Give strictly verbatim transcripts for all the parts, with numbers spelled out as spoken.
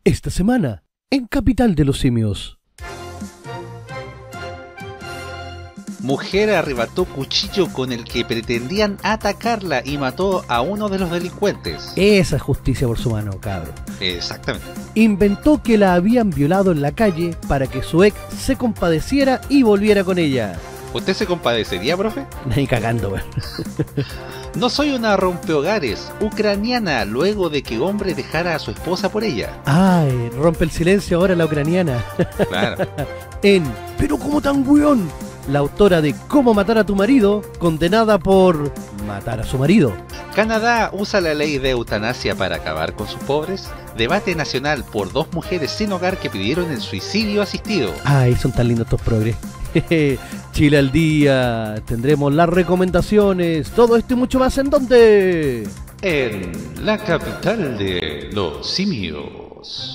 Esta semana, en Capital de los Simios. Mujer arrebató cuchillo con el que pretendían atacarla y mató a uno de los delincuentes. Esa es justicia por su mano, cabrón. Exactamente. Inventó que la habían violado en la calle para que su ex se compadeciera y volviera con ella. ¿Usted se compadecería, profe? Ni cagando, weón. No soy una rompehogares ucraniana luego de que hombre dejara a su esposa por ella. Ay, rompe el silencio ahora la ucraniana. Claro. En Pero como tan weón, la autora de Cómo matar a tu marido, condenada por matar a su marido. Canadá usa la ley de eutanasia para acabar con sus pobres. Debate nacional por dos mujeres sin hogar que pidieron el suicidio asistido. Ay, son tan lindos estos progres. Chile al día, tendremos las recomendaciones, todo esto y mucho más. ¿En dónde? En la capital de los simios.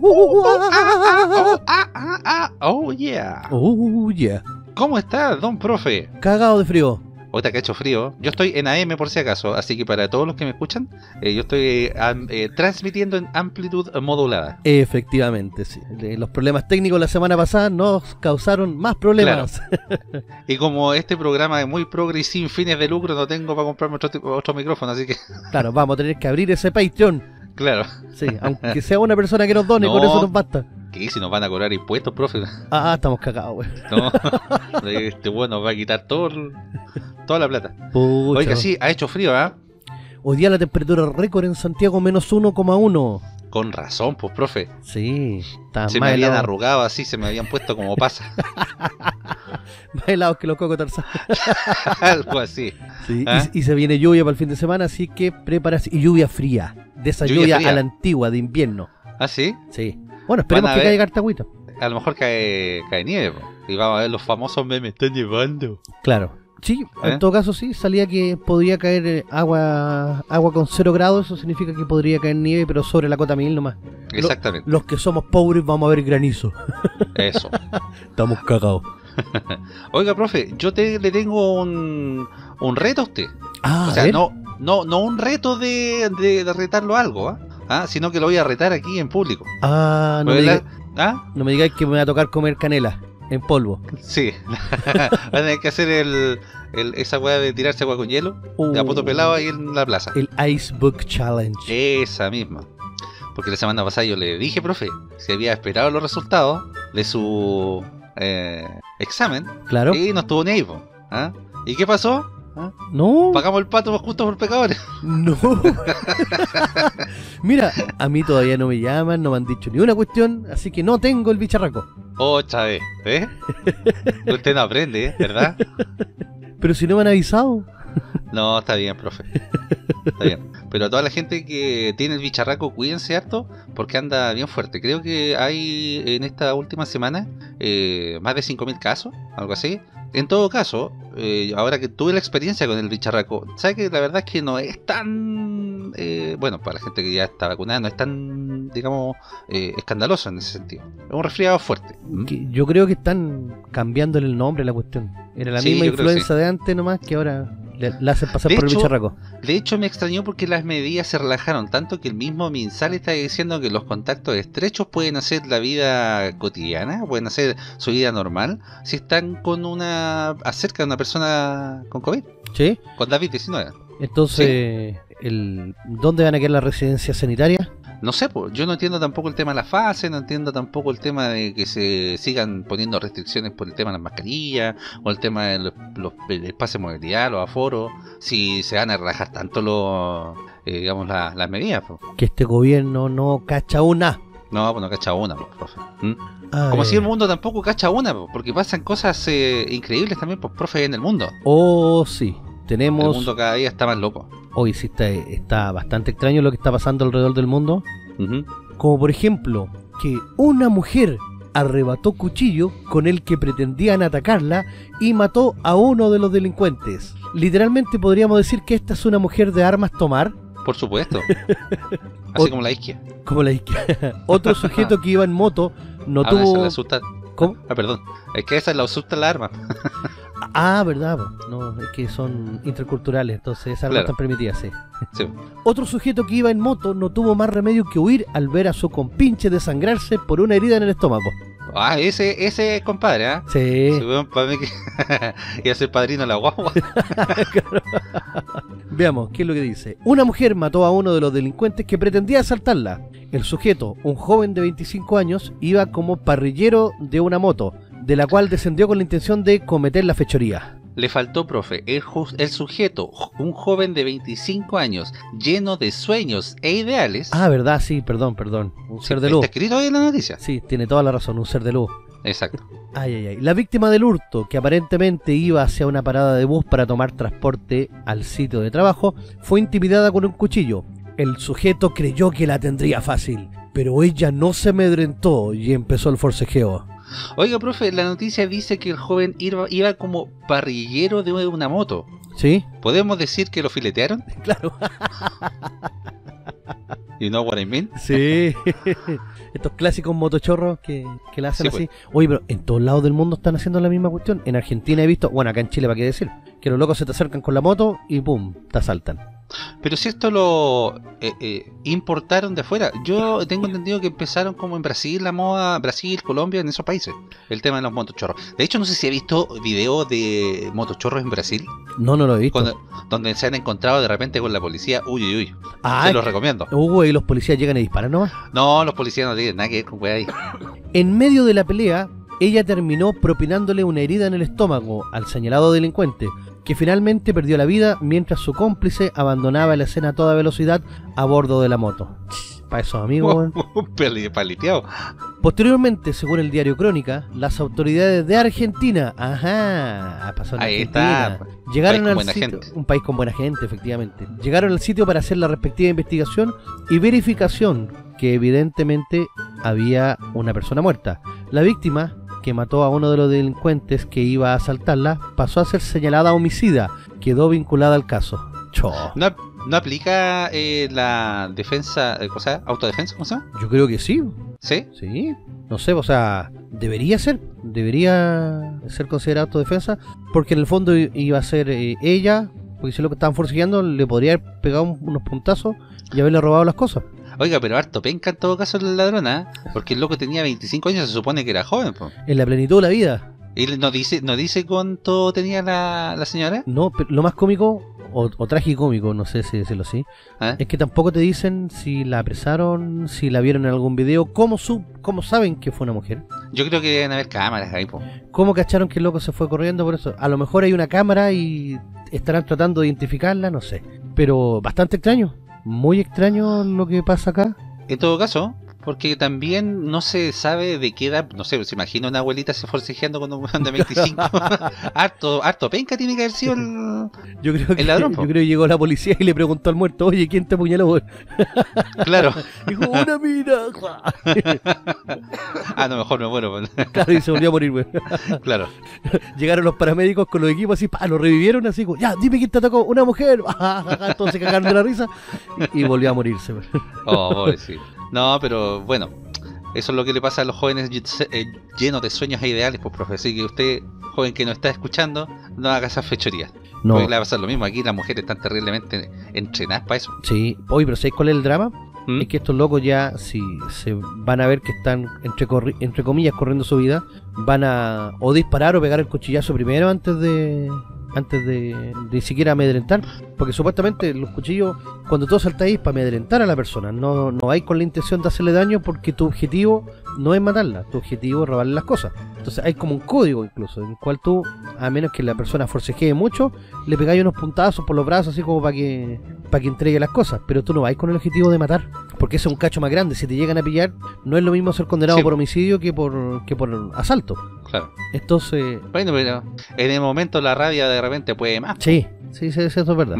Oh yeah. Oh yeah. ¿Cómo está, don profe? Cagado de frío. Ahorita que ha hecho frío, yo estoy en A M por si acaso, así que para todos los que me escuchan, eh, yo estoy eh, eh, transmitiendo en amplitud modulada. Efectivamente, sí. Los problemas técnicos la semana pasada nos causaron más problemas. Claro. Y como este programa es muy progre y sin fines de lucro, no tengo para comprarme otro, otro micrófono, así que... Claro, vamos a tener que abrir ese Patreon. Claro. Sí, aunque sea una persona que nos done, no, con eso nos basta. ¿Qué? Si nos van a cobrar impuestos, profe. Ah, estamos cagados, güey. No, este bueno nos va a quitar todo el... toda la plata. Pucha. Oiga, sí, ha hecho frío, ¿ah? ¿eh? Hoy día la temperatura récord en Santiago, menos uno coma uno. Con razón, pues, profe. Sí, está se más me habían helado. arrugado así, se me habían puesto como pasa. Más helados que los cocos Tarzán. Algo así. Sí, ¿Ah? y, y se viene lluvia para el fin de semana, así que prepárate. Y lluvia fría. De esa Lluvia lluvia, fría. a la antigua, de invierno. ¿Ah, sí? Sí. Bueno, esperemos Van a que ver. caiga harta agüita. A lo mejor cae, cae nieve, po. Y vamos a ver los famosos memes. Está nevando. Claro. Sí, ¿Eh? en todo caso sí, salía que podría caer eh, agua agua con cero grados, eso significa que podría caer nieve, pero sobre la cota mil nomás. Exactamente. Lo- los que somos pobres vamos a ver granizo. Eso. Estamos cagados. Oiga, profe, yo te, le tengo un, un reto a usted. Ah, O a sea, ver. no, no, no un reto de, de, de retarlo a algo, ¿ah? ¿Ah? Sino que lo voy a retar aquí en público. Ah, no me, Porque la- diga- ¿Ah? no me digáis que me va a tocar comer canela en polvo. Sí. Van a tener que hacer el, el, esa weá de tirarse agua con hielo. De a poto pelado ahí en la plaza. El Ice Book Challenge. Esa misma. Porque la semana pasada yo le dije, profe, si había esperado los resultados de su eh, examen. Claro. Y no estuvo ni ahí, po. ¿Ah? ¿Y qué pasó? ¿Ah? No. Pagamos el pato justo por pecadores. No. Mira, a mí todavía no me llaman, no me han dicho ni una cuestión, así que no tengo el bicharraco. Otra vez, ¿eh? Usted no aprende, ¿eh? ¿Verdad? Pero si no me han avisado. No, está bien, profe. Está bien. Pero a toda la gente que tiene el bicharraco, cuídense harto, porque anda bien fuerte. Creo que hay en esta última semana eh, más de cinco mil casos, algo así. En todo caso, eh, ahora que tuve la experiencia con el bicharraco, ¿sabe que la verdad es que no es tan... Eh, bueno, para la gente que ya está vacunada, no es tan, digamos, eh, escandaloso en ese sentido. Es un resfriado fuerte. ¿Mm? Que yo creo que están cambiándole el nombre a la cuestión. Era la Sí, misma yo creo que influenza de antes nomás que ahora le, la hacen pasar De por el hecho, bicharraco. De hecho, me extrañó porque las medidas se relajaron tanto que el mismo MinSal está diciendo que los contactos estrechos pueden hacer la vida cotidiana, pueden hacer su vida normal, si están con una acerca de una persona con COVID, ¿Sí? con COVID diecinueve. Entonces, el, ¿dónde van a quedar las residencias sanitarias? No sé, pues, yo no entiendo tampoco el tema de la fase, no entiendo tampoco el tema de que se sigan poniendo restricciones por el tema de las mascarillas, o el tema del los, el espacio de movilidad, los aforos, si se van a relajar tanto los, eh, digamos, la- las medidas, pues. Que este gobierno no cacha una. No, pues no cacha una, pues, profe. ¿Mm? Ay. Como si el mundo tampoco cacha una, pues, porque pasan cosas eh, increíbles también, pues, profe, en el mundo. Oh, sí. El Tenemos... mundo cada día está más loco. Hoy sí está, está bastante extraño lo que está pasando alrededor del mundo. Ujú. Como por ejemplo, que una mujer arrebató cuchillo con el que pretendían atacarla y mató a uno de los delincuentes. Literalmente podríamos decir que esta es una mujer de armas tomar, Por supuesto. Así O- como la isquia. como la izquierda. Otro sujeto que iba en moto no A esa le tuvo... asusta. ¿Cómo? Ah, perdón. Es que esa le asusta la arma. Ah, verdad, po. No, es que son interculturales, entonces esas armas Claro. están permitidas, sí. Sí. Otro sujeto que iba en moto no tuvo más remedio que huir al ver a su compinche desangrarse por una herida en el estómago. Ah, ese, ese compadre, ¿ah? Sí. ¿eh? Para mí que iba a ser padrino de la guagua. Veamos, ¿qué es lo que dice? Una mujer mató a uno de los delincuentes que pretendía asaltarla. El sujeto, un joven de veinticinco años, iba como parrillero de una moto, de la cual descendió con la intención de cometer la fechoría. Le faltó, profe, el, ju- el sujeto, un joven de veinticinco años, lleno de sueños e ideales. Ah, verdad, sí, perdón, perdón. Un ser de luz. ¿Está escrito ahí en la noticia? Sí, tiene toda la razón, un ser de luz. Exacto. Ay, ay, ay. La víctima del hurto, que aparentemente iba hacia una parada de bus para tomar transporte al sitio de trabajo, fue intimidada con un cuchillo. El sujeto creyó que la tendría fácil, pero ella no se amedrentó y empezó el forcejeo. Oiga, profe, la noticia dice que el joven iba, iba como parrillero de una moto. ¿Sí? ¿Podemos decir que lo filetearon? Claro. You know what I mean? Sí. Estos clásicos motochorros que, que la hacen Sí, así. Oye, pero en todos lados del mundo están haciendo la misma cuestión. En Argentina he visto, bueno, acá en Chile, ¿para qué decir? Que los locos se te acercan con la moto y pum, te asaltan. Pero si esto lo eh, eh, importaron de afuera. Yo tengo entendido que empezaron como en Brasil, la moda, Brasil, Colombia, en esos países, el tema de los motochorros. De hecho, no sé si he visto videos de motochorros en Brasil, No, no lo he visto. cuando- donde se han encontrado de repente con la policía. Uy, uy, uy. Ah, Se los recomiendo. Hugo, y los policías llegan y disparan nomás. No, los policías no tienen nada que ver con weá ahí. En medio de la pelea, ella terminó propinándole una herida en el estómago al señalado delincuente, que finalmente perdió la vida mientras su cómplice abandonaba la escena a toda velocidad a bordo de la moto. Para esos amigos, weón. Peli- Paliteado. Posteriormente, según el diario Crónica, las autoridades de Argentina, ajá, pasó en Ahí Argentina, está, llegaron país con al buena sitio, gente. un país con buena gente, efectivamente, llegaron al sitio para hacer la respectiva investigación y verificación que evidentemente había una persona muerta. La víctima, que mató a uno de los delincuentes que iba a asaltarla, pasó a ser señalada homicida, quedó vinculada al caso. Cho. ¿No, no aplica eh, la defensa, eh, cosa, autodefensa, ¿cómo se llama? Yo creo que sí. ¿Sí? Sí, no sé, o sea, debería ser, debería ser considerado autodefensa, porque en el fondo i- iba a ser eh, ella, porque si lo que estaban forcejeando le podría haber pegado un- unos puntazos y haberle robado las cosas. Oiga, pero harto penca en todo caso la ladrona, ¿eh? Porque el loco tenía veinticinco años, se supone que era joven, po. En la plenitud de la vida. ¿Y no dice, no dice cuánto tenía la, la señora? No, pero lo más cómico, o, o tragicómico, no sé si decirlo así, ¿Ah? es que tampoco te dicen si la apresaron, si la vieron en algún video, cómo, sub, cómo saben que fue una mujer. Yo creo que deben haber cámaras ahí, po. ¿Cómo cacharon que el loco se fue corriendo por eso? A lo mejor hay una cámara y estarán tratando de identificarla, no sé. Pero bastante extraño, muy extraño lo que pasa acá. En todo caso, porque también no se sabe de qué edad, no sé, se imagina una abuelita se forcejeando con un weón de veinticinco. harto, harto penca tiene que haber sido el, Yo creo que, el ladrón, po. yo creo que llegó la policía y le preguntó al muerto, oye, ¿quién te apuñaló, weón? Claro. Dijo, una mina. Ah, no, mejor me muero, po. Claro, y se volvió a morir, weón. Claro. Llegaron los paramédicos con los equipos así, pa, lo revivieron así, como, ya, dime quién te atacó, una mujer. Todos se cagaron de la risa y, y volvió a morirse, weón. Oh, boy, sí. No, pero bueno, eso es lo que le pasa a los jóvenes eh, llenos de sueños e ideales, pues, profe. Así que usted, joven que nos está escuchando, no haga esas fechorías. No. Porque le va a pasar lo mismo. Aquí las mujeres están terriblemente entrenadas para eso. Sí, oye, pero ¿sabes cuál es el drama? ¿Mm? Es que estos locos ya, si se van a ver que están, entre, corri- entre comillas, corriendo su vida, van a o disparar o pegar el cuchillazo primero antes de antes de, de siquiera amedrentar. Porque supuestamente los cuchillos, cuando tú saltáis, para amedrentar a la persona. No, no vais con la intención de hacerle daño porque tu objetivo no es matarla, tu objetivo es robarle las cosas. Entonces hay como un código incluso, en el cual tú, a menos que la persona forcejee mucho, le pegáis unos puntazos por los brazos así como para que para que entregue las cosas, pero tú no vais con el objetivo de matar, porque ese es un cacho más grande. Si te llegan a pillar, no es lo mismo ser condenado Sí. por homicidio que por que por asalto. Claro. Entonces, Bueno, pero en el momento la rabia de repente puede más. sí, sí, sí, sí, eso es verdad. ¿Mm?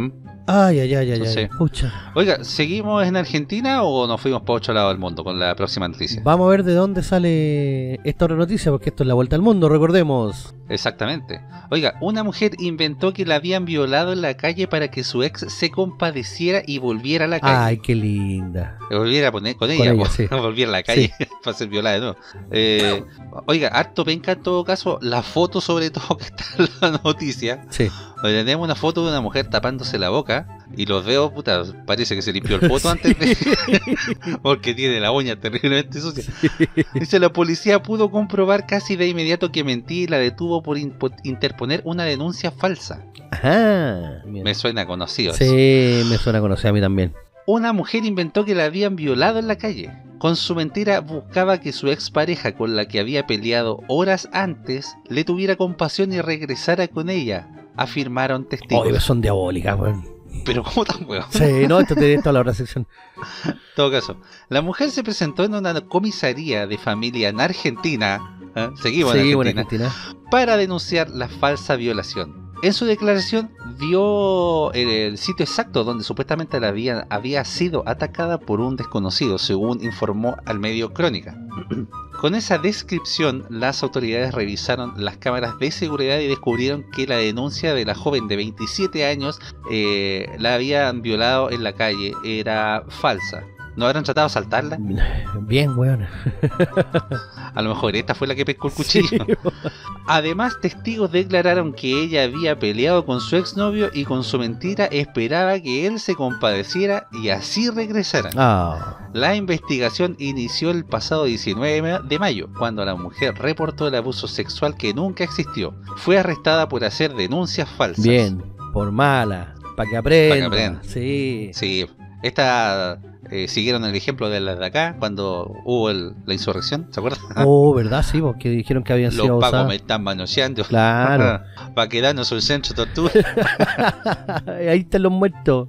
Ay, ay, ay, ay, Entonces, ay. Pucha. Oiga, ¿seguimos en Argentina o nos fuimos por otro lado del mundo con la próxima noticia? Vamos a ver de dónde sale esta otra noticia, porque esto es la vuelta al mundo, recordemos. Exactamente. Oiga, una mujer inventó que la habían violado en la calle para que su ex se compadeciera y volviera a la calle. Ay, qué linda. Volviera a poner con ella, Con ella, pues, sí. volviera a la calle Sí. para ser violada de nuevo. Eh, oiga, harto penca en todo caso, la foto sobre todo que está en la noticia. Sí. Donde tenemos una foto de una mujer tapándose la boca y los dedos, puta, parece que se limpió el poto antes de... porque tiene la uña terriblemente sucia. Dice, la policía pudo comprobar casi de inmediato que mentí y la detuvo por, in- por interponer una denuncia falsa. Ajá. Bien. Me suena conocido eso. Sí, me suena conocida a mí también. Una mujer inventó que la habían violado en la calle. Con su mentira buscaba que su expareja, con la que había peleado horas antes, le tuviera compasión y regresara con ella, afirmaron testigos. Oye, son diabólicas, weón. Pero ¿cómo tan huevo? Sí, no, esto tiene toda la otra sección. En todo caso, la mujer se presentó en una comisaría de familia en Argentina, ¿eh? seguimos en Sí, buena Argentina, Argentina. para denunciar la falsa violación. En su declaración dio el sitio exacto donde supuestamente la había, había sido atacada por un desconocido, según informó al medio Crónica. Con esa descripción, las autoridades revisaron las cámaras de seguridad y descubrieron que la denuncia de la joven de veintisiete años eh, la habían violado en la calle era falsa. ¿No habrán tratado de asaltarla? Bien, weón. A lo mejor esta fue la que pescó el cuchillo. Sí. Además, testigos declararon que ella había peleado con su exnovio y con su mentira esperaba que él se compadeciera y así regresara. Ah. La investigación inició el pasado diecinueve de mayo, cuando la mujer reportó el abuso sexual que nunca existió. Fue arrestada por hacer denuncias falsas. Bien, por mala, para que aprenda. Pa' que aprenda. Sí. Sí, esta eh, siguieron el ejemplo de las de acá cuando hubo el- la insurrección, ¿se acuerdan? Oh, ¿verdad? Sí, porque dijeron que habían sido Los pacos abusados. me están manoseando. Claro. Para quedarnos un centro de tortura. Ahí están los muertos.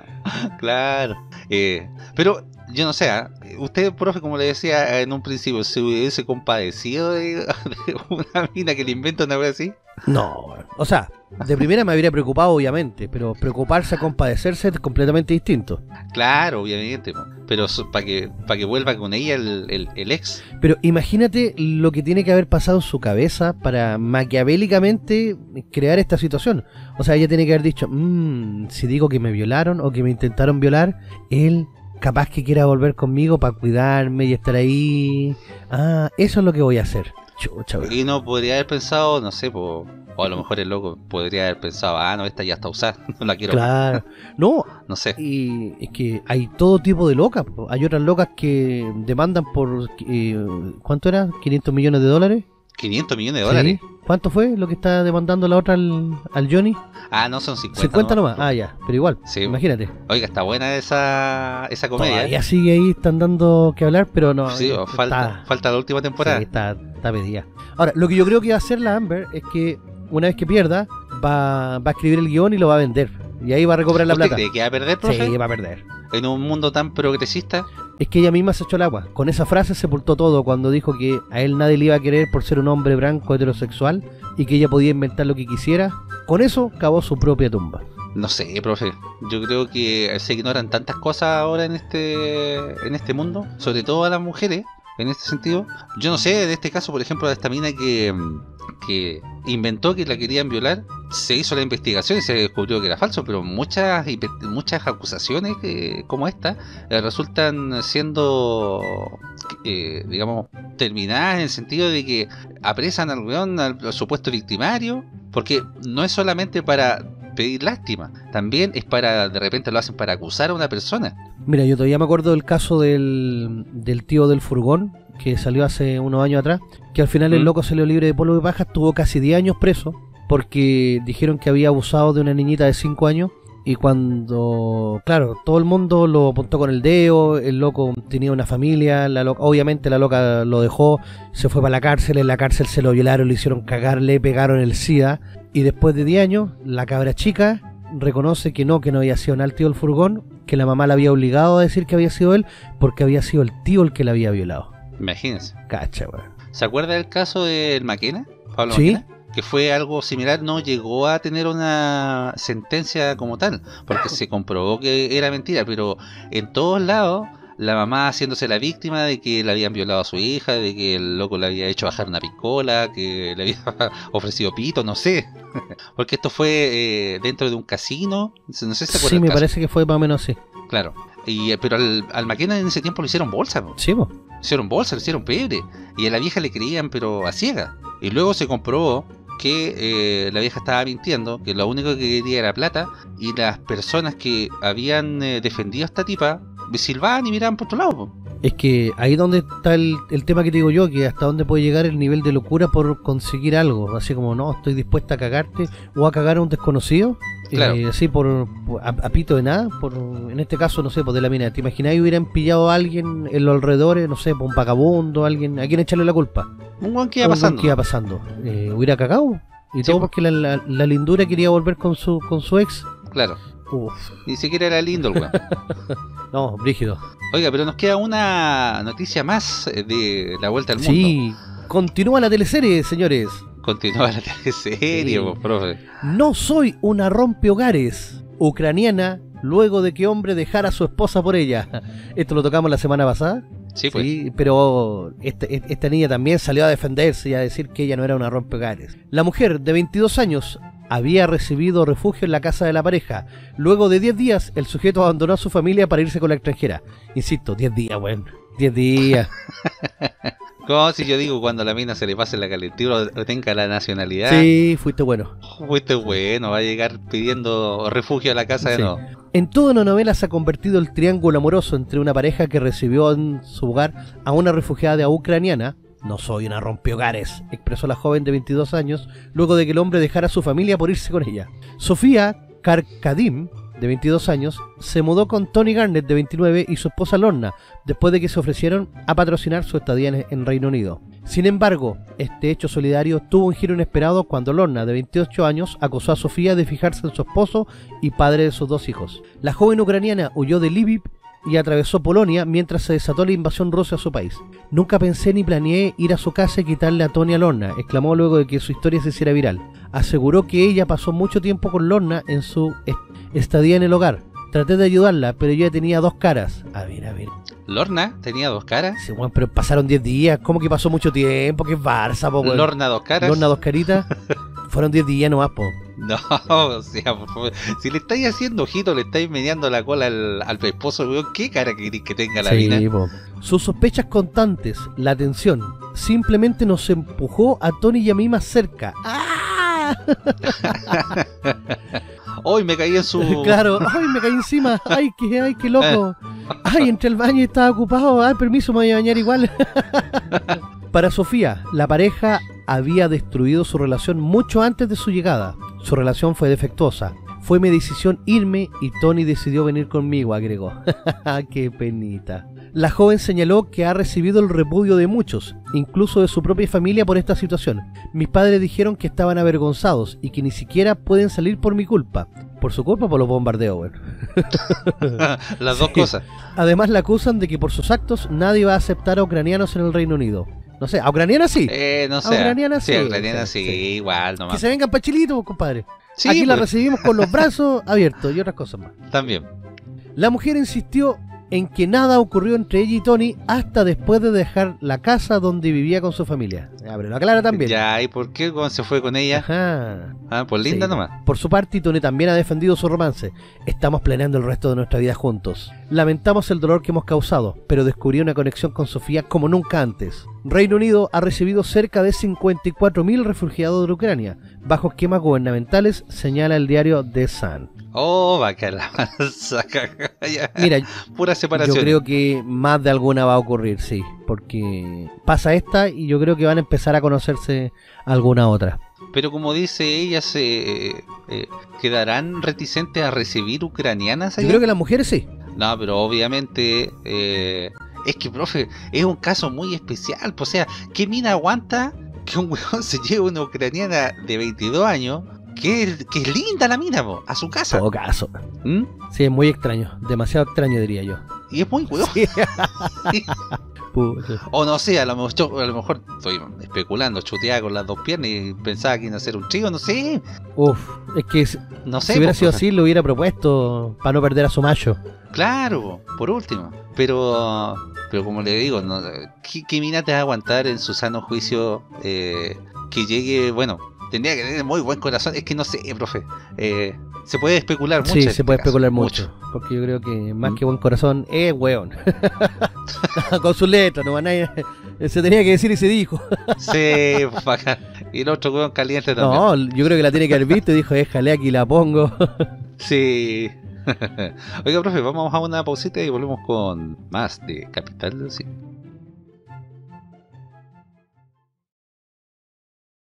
Claro. Eh, pero yo no sé, ¿ah? Usted, profe, como le decía en un principio, ¿se hubiese compadecido de, de una mina que le inventa una vez así? No, o sea, de primera me habría preocupado, obviamente, pero preocuparse a compadecerse es completamente distinto. Claro, obviamente, po. Pero para que para que vuelva con ella el, el, el ex. Pero imagínate lo que tiene que haber pasado en su cabeza para maquiavélicamente crear esta situación. O sea, ella tiene que haber dicho, mmm, si digo que me violaron o que me intentaron violar, él capaz que quiera volver conmigo para cuidarme y estar ahí. Ah, eso es lo que voy a hacer. Chucha, weón. Y no podría haber pensado, no sé, po, o a lo mejor el loco podría haber pensado, ah, no, esta ya está usada, no la quiero. Claro. No, No sé. y es que hay todo tipo de locas. Po. Hay otras locas que demandan por, eh, ¿cuánto era? ¿quinientos millones de dólares? quinientos millones de dólares. Sí. ¿Cuánto fue lo que está demandando la otra al, al Johnny? Ah, no, son cincuenta. cincuenta nomás. Ah, ya, pero igual, Sí. imagínate. Oiga, está buena esa, esa comedia. Todavía sigue ahí, están dando que hablar, pero no. Sí, está- falta, falta la última sí, temporada. está, está pedida. Ahora, lo que yo creo que va a hacer la Amber es que una vez que pierda, va, va a escribir el guión y lo va a vender. Y ahí va a recobrar la ¿Usted plata. cree que va a perder, profe? Sí, va a perder. En un mundo tan progresista. Es que ella misma se echó el agua. Con esa frase sepultó todo cuando dijo que a él nadie le iba a querer por ser un hombre blanco heterosexual y que ella podía inventar lo que quisiera. Con eso cavó su propia tumba. No sé, profe. Yo creo que se ignoran tantas cosas ahora en este en este mundo, sobre todo a las mujeres, en este sentido. Yo no sé, en este caso, por ejemplo, de esta mina que, que inventó que la querían violar, se hizo la investigación y se descubrió que era falso, pero muchas muchas acusaciones eh, como esta eh, resultan siendo, eh, digamos, terminadas en el sentido de que apresan al weón, al, al supuesto victimario, porque no es solamente para pedir lástima, también es para, de repente lo hacen para acusar a una persona. Mira, yo todavía me acuerdo del caso del, del tío del furgón que salió hace unos años atrás, que al final el ¿Mm? loco salió libre de polvo y paja, estuvo casi diez años preso porque dijeron que había abusado de una niñita de cinco años. Y cuando, claro, todo el mundo lo apuntó con el dedo, el loco tenía una familia, la loca, obviamente la loca lo dejó, se fue para la cárcel, en la cárcel se lo violaron, le hicieron cagar, le pegaron el SIDA, y después de diez años, la cabra chica reconoce que no, que no había sido nada el tío del furgón, que la mamá la había obligado a decir que había sido él, porque había sido el tío el que la había violado. Imagínense. Cacha, weón. ¿Se acuerda del caso del Maquena? Pablo Sí, Maquena. que fue algo similar, no llegó a tener una sentencia como tal, porque se comprobó que era mentira, pero en todos lados la mamá haciéndose la víctima de que le habían violado a su hija, de que el loco le había hecho bajar una piscola, que le había ofrecido pito, no sé. Porque esto fue eh, dentro de un casino, no sé si se acuerdan. Sí, me parece que fue más o menos así. Claro, y, pero al, al McKenna en ese tiempo le hicieron bolsa, ¿no? Sí, po. Le hicieron bolsa, le hicieron pebre, y a la vieja le creían pero a ciega. Y luego se comprobó que eh, la vieja estaba mintiendo, que lo único que quería era plata, y las personas que habían eh, defendido a esta tipa silbaban y miraban por otro lado, po. Es que ahí donde está el, el tema que te digo yo, que hasta dónde puede llegar el nivel de locura por conseguir algo, así como no, estoy dispuesta a cagarte o a cagar a un desconocido, Claro. eh, así por, por a, a pito de nada, por en este caso no sé, pues de la mina, ¿te imagináis hubieran pillado a alguien en los alrededores, no sé, por un vagabundo, alguien, a quién echarle la culpa? Un guan que iba Un weón pasando. que iba pasando, eh, hubiera cagado y Sí, todo po. porque la, la, la lindura quería volver con su con su ex. Claro, Uf, ni siquiera era lindo el weón. no, brígido. Oiga, pero nos queda una noticia más eh, de la vuelta al mundo. Sí, continúa la teleserie, señores. Continúa la teleserie, Sí. po, profe. No soy una rompehogares ucraniana luego de que hombre dejara a su esposa por ella. Esto lo tocamos la semana pasada. Sí, pues. Sí, pero esta, esta niña también salió a defenderse y a decir que ella no era una rompehogares. La mujer de veintidós años había recibido refugio en la casa de la pareja. Luego de diez días, el sujeto abandonó a su familia para irse con la extranjera. Insisto, diez días, weón. diez días. Como si yo digo cuando a la mina se le pase la calentura o tenga la nacionalidad. Sí, fuiste bueno. Fuiste bueno, va a llegar pidiendo refugio a la casa de Sí. nuevo. En toda una novela se ha convertido el triángulo amoroso entre una pareja que recibió en su hogar a una refugiada ucraniana. No soy una rompehogares, expresó la joven de veintidós años, luego de que el hombre dejara a su familia por irse con ella. Sofía Karkadim, de veintidós años, se mudó con Tony Garnett, de veintinueve, y su esposa Lorna, después de que se ofrecieron a patrocinar su estadía en, en Reino Unido. Sin embargo, este hecho solidario tuvo un giro inesperado cuando Lorna, de veintiocho años, acusó a Sofía de fijarse en su esposo y padre de sus dos hijos. La joven ucraniana huyó de Lviv y atravesó Polonia mientras se desató la invasión rusa a su país. Nunca pensé ni planeé ir a su casa y quitarle a Tony a Lorna, exclamó luego de que su historia se hiciera viral. Aseguró que ella pasó mucho tiempo con Lorna en su est estadía en el hogar. Traté de ayudarla, pero ella tenía dos caras. A ver, a ver. Lorna tenía dos caras. Sí, bueno, pero pasaron diez días. ¿Cómo que pasó mucho tiempo? ¿Qué es Barça, po, weón? Lorna dos caras. Lorna dos caritas. Fueron diez días nomás, po. No, o sea, por favor. Si le estáis haciendo ojito, le estáis meneando la cola al, al esposo, weón, ¿qué cara queréis que tenga la Sí, mina? po. Sus sospechas constantes, la tensión, simplemente nos empujó a Tony y a mí más cerca. ¡Ah! Hoy me caí en su... Claro, ay, me caí encima, ay, qué, ay, qué loco. Ay, entré al baño y estaba ocupado, ay, permiso, me voy a bañar igual. Para Sofía, la pareja había destruido su relación mucho antes de su llegada. Su relación fue defectuosa. Fue mi decisión irme y Tony decidió venir conmigo, agregó. ¡Qué penita! La joven señaló que ha recibido el repudio de muchos, incluso de su propia familia, por esta situación. Mis padres dijeron que estaban avergonzados y que ni siquiera pueden salir por mi culpa. Por su culpa o por los bombardeos, güey. Las dos Sí. cosas. Además la acusan de que por sus actos nadie va a aceptar a ucranianos en el Reino Unido. No sé, a ucranianas sí. Eh, no A sé. ucraniana sí. sí, a ucraniana sí, sí, sí. igual Que nomás. se vengan pa' Chilito, compadre. Sí, Aquí la pues, recibimos con los brazos abiertos y otras cosas más. también. La mujer insistió en que nada ocurrió entre ella y Tony hasta después de dejar la casa donde vivía con su familia. Ya, pero lo aclara también. Ya, ¿y por qué cuando se fue con ella? Ajá. Ah, pues linda Sí. nomás. Por su parte, Tony también ha defendido su romance. Estamos planeando el resto de nuestra vida juntos. Lamentamos el dolor que hemos causado, pero descubrí una conexión con Sofía como nunca antes. Reino Unido ha recibido cerca de cincuenta y cuatro mil refugiados de Ucrania, bajo esquemas gubernamentales, señala el diario The Sun. Oh, va a caer la mansa cagalla. Mira, Pura separación. yo creo que más de alguna va a ocurrir, sí, porque pasa esta y yo creo que van a empezar a conocerse alguna otra. Pero como dice ella, ¿se eh, quedarán reticentes a recibir ucranianas allá? Yo creo que las mujeres sí. No, pero obviamente... eh, es que, profe, es un caso muy especial. Pues, o sea, ¿qué mina aguanta que un weón se lleve una ucraniana de veintidós años? Que es, que es linda la mina, po, a su casa. Todo caso. ¿Mm? Sí, es muy extraño, demasiado extraño diría yo. Y es muy weón. Sí. Pucha. O no sé, a lo mejor, yo- a lo mejor estoy especulando, chuteaba con las dos piernas y pensaba que iba a ser un chico, no sé. Uf, es que si, No sé. si hubiera pues, sido profe. así, lo hubiera propuesto para no perder a su macho. Claro, por último. Pero pero como le digo, no, ¿qué, qué mina te va a aguantar en su sano juicio eh, que llegue? Bueno, tendría que tener muy buen corazón. Es que no sé, profe. Eh, se puede especular mucho. Sí, en se este puede caso, especular mucho, porque yo creo que más que buen corazón es weón. Con su letra, no van a se tenía que decir y se dijo. Sí, pues, bacán. Y el otro weón caliente también. No, yo creo que la tiene que haber visto y dijo, déjale aquí la pongo. Sí. Oiga, profe, vamos a una pausita y volvemos con más de Capital del Cine.